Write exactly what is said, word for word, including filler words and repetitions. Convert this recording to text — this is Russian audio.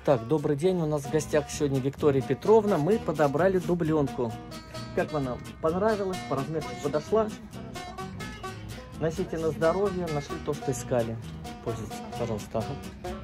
Так, добрый день, у нас в гостях сегодня Виктория Петровна. Мы подобрали дубленку. Как вам она? Понравилась? По размеру подошла? Носите на здоровье, нашли то, что искали. Пользуйтесь, пожалуйста.